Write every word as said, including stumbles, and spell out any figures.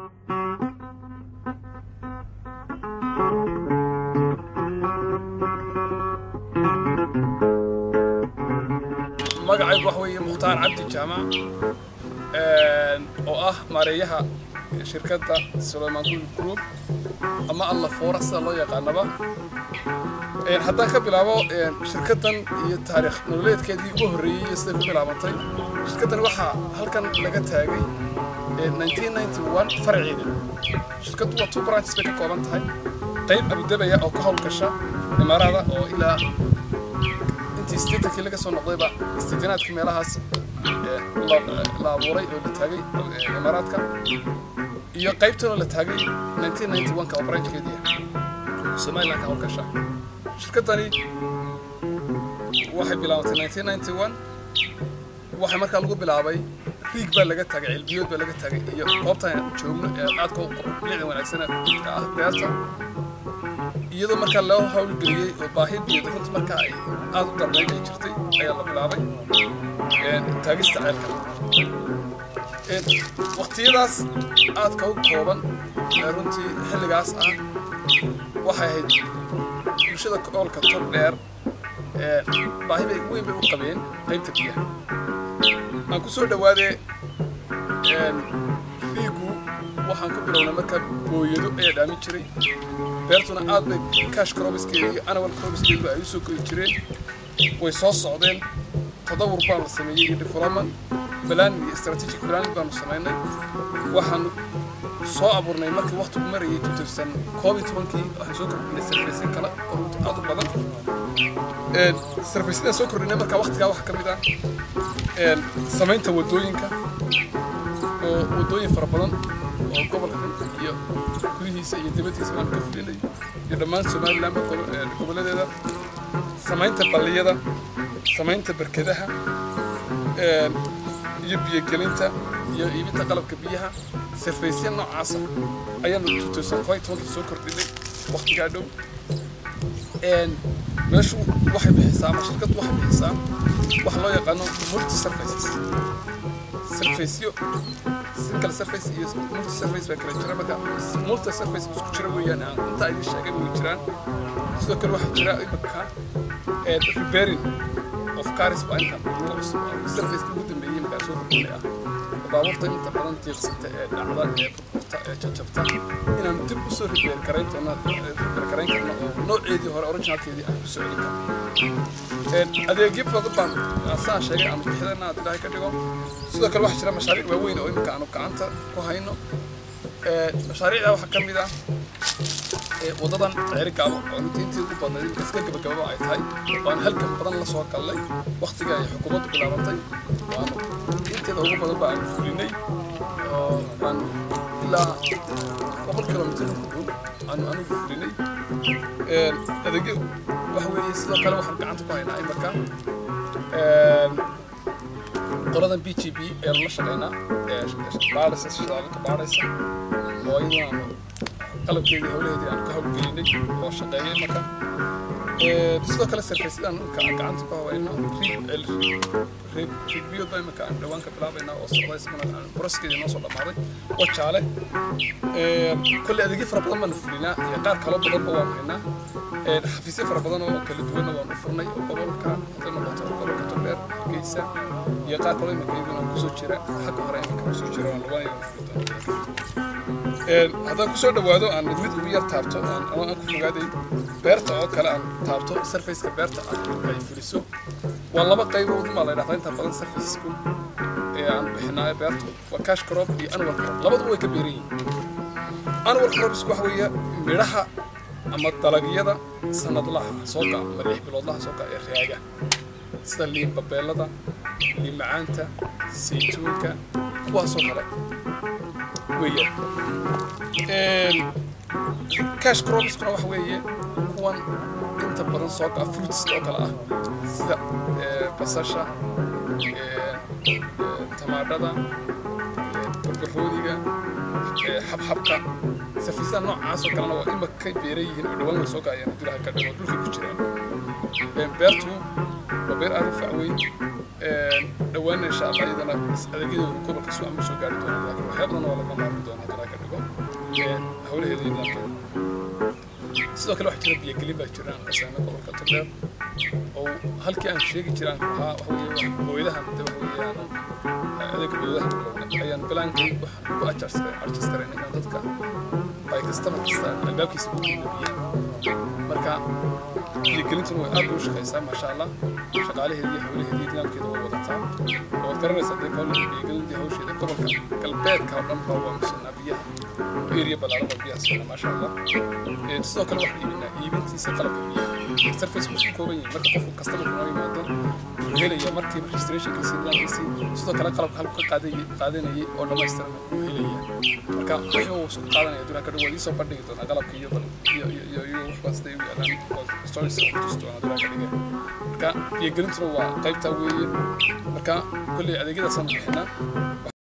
magacaygu waxa weeye Mukhtaar Cabdi Jaamac oo ah maareeyaha shirkadda Suleymaan Group ama Allah Forest loo yaqaanaba haddaan ka bilaabo shirkaddan iyo taariikh nololeedkeedii ugu horreeyay sida ku bilaabantay shirkaddan waxa halkan laga taagay nineteen ninety-one farciida shirkaddu waa two branches bay ka kooban tahay qayb Abu Dhabi oo ka howlgasha imaarada oo ilaa intii sideedankii laga soo noqdayba sideedaadka meelahaas la abuuray oo la taagay imaaraadka iyo qaybtana la taagay nineteen ninety-one ka branchkeedii Soomaaliland ka howlgasha shirkaddani waxay bilaawatay nineteen ninety-one waxa markaa lagu bilaabay riig baa laga taagay cilbiyood baa laga taagay iyo goobtan joogno ee aadka u qurxin wanaagsan ah beerta iyadoo markaa loo hawlgeliyay oo baahidii runta markaa ay aad u darneyd ay jirtay ayaa la bilaabay taagista ceelka waqtiyadaas aadka u kooban runtii xilligaas ah waxay ahayd bulshada koolka tog dheer baahi bay weyn bay u qabeen qaybta biyaha aan ku soo dhawaade riigu waxaan ku bilownay markaa booyado ayaa dhaamin jiray beertuna aad bay cash crops-keeda iyo annual crops-keedu ay u soo kori jireen way soo socdeen tadawur baan la sameeyey iyo development plan iyo strategic plan baanu samaynay waxaan soo abuurnay markii waqtigu marayay two thousand twelve-kii waxaan soo kordhinay service kale oo aad u badan service-da soo kordhinay markaa waqtigaa waxa ka mid ah samaynta wadooyinka oo wadooyin fara badan oo gobolka iyo gudihiisa iyo dibaddiisa aan ka fulinay iyo dhammaan Soomaaliland gobolladeeda samaynta balliyada samaynta barkadaha iyo biyo gelinta iyo iibinta qalabka biyaha service noocaas ayaan two thousand five soo kordhinay waqtigaa dhow meeshu waxay bixisaa shirkaddu waxay bixisaa wax loo yaqaano multi services serviceyo single service iyo multi service bay kala jiraan marka multi service isku jira weeyaan inta ay sheegeen way jiraan sidoo kale waxa jira imika repairing of cars by income service ugu dambeeyay marka soo kordhinaya baabuurta inta badan tiiqsata ee dhacda ee burburta ee jajabta inaan dib u soo repair karayn doona repair karayn karno oo nooceedii hore originalkeedii aan ku soo celin karno adeegyo badan baan asaan sheegay aan bixinayna aad ilaahay ka dhigo sidoo kale waxa jira mashaariic waaweyn oo imika aanu gacanta ku hayno mashaariicda waxa ka mid ah wadadan ceerigaabo oo intii ugu badnayd iska gabagababa ay tahay waan halkan badan la soo galay waqtiga ay xukuumaddu bilaabantay waan inteeda ugu badan baan fulinay oo aan ilaa boqol kilomitir ku dhow aan anigu fulinay adeegyo waxa weeye sidoo kale waxaan gacanta ku haynaa imika qoladan B G B ee la shaqeynaa baaraysa shaqada baaraysa oo iyadoo qalabkeedii hawlaheedii aan ka hawlgelinay oo shaqeeyay marka sidoo kale service-dan gacanta ku hawayno riib riibyo imika aan dhawaan ka bilaabaynaa oo socday ismana boroskeedii noo soo dhammaaday oo jaale kulli adeegyo fara badan baan fulinaa iyo qaar kalo badanba waan haynaa xafiisyo fara badan oo kala duwanna waan u furnay oo gobolka hadday noqoto gobolka togdheer hargeysa iyo qaar kalo imika iyaguna kusoo jira xagga hore imika kusoo jira waan dhawaan iyaga fulinaa haddaan kusoo dhawaado aan mid ugu yar taabto aan aan ku fogaaday beerta oo kale aan taabto surface-ka beerta ay fuliso waa laba qaybood ma la yiraahdaa inta badan surface-ku ee aan bixinayo beerta waa cash crop iyo annual crop labadu way ka beeran yihiin annual crops waxa weeye midhaha ama dalagyada sanadlaha soo gaca ama lix biloodlaha soo gaca ee raaga sida liin babeelada liin macaanta saytuunka kuwaasoo kale weeyaan cash crops kuna wax weeye kuwan inta badan soo gaca fruits oo kale ah sida basasha tamaandhada barbarooniga xabxabka safisada noocaas oo kalena waa imika ka beeran yihiin oo dhawaan way soo gacayaan dhulka ka dhigo dhulka ku jiraan beertu وبير أعرف عوي دوّن إن شاء الله إذا أنا أدقيه كبر كسوة مش قاعد دون لكن وحيبنا ولا ما نعرف دون هذا لكن نقول حوله هذي لكن sidoo kale waxa jira biyo gelin baa jiraan qasaamo gobolka Togdheer oo halkii aan sheegi jiraan waxa waxa weeyaan hooyadahan adeeg biyadaha ayaan balaankay wax ku ajarsaday ajarsaday in dadka ay customer kasta albaabkiisa ku biyo marka biyo gelintu way aad u shaqeysaa ma sha Allah shaqaalaheedii hawlaheedii nidaamkeedu waa wadataa oo garanaysa dadka biyo gelinta hawsheeda gobolka galbeedka oo dhan baa waa misna biyaha area balaaran biyaha ma sha Allah sidoo kale waxa iibina iibintiisa qalabka biyaha surface ku kooban yahay marka qofku customer ku yimaado helaya markii registration ka sidaan sidoo kale qalabka halka qaaday qaadanayay oo dhamaystiran uu helaya marka wuxuu isku qaadanaya dunka dhow wali soo bandhigi doona qalabka iyo iyo iyo iyo wax kasta ay yaalaan stories oo doona dunka dhiga marka iyo gelintuna waa qaybta weeye marka kulli adeegyada san bixina